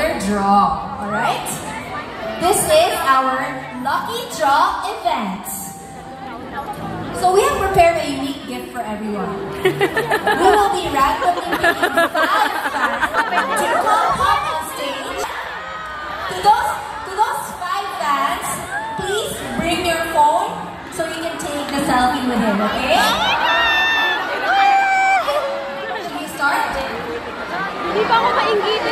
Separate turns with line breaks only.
Draw, alright? This is our Lucky Draw event. So we have prepared a unique gift for everyone. We will be randomly picking 5 fans to come up on stage. To those 5 fans, please bring your phone so you can take the selfie with him, okay? Should we start?
Hindi pa ako maingit.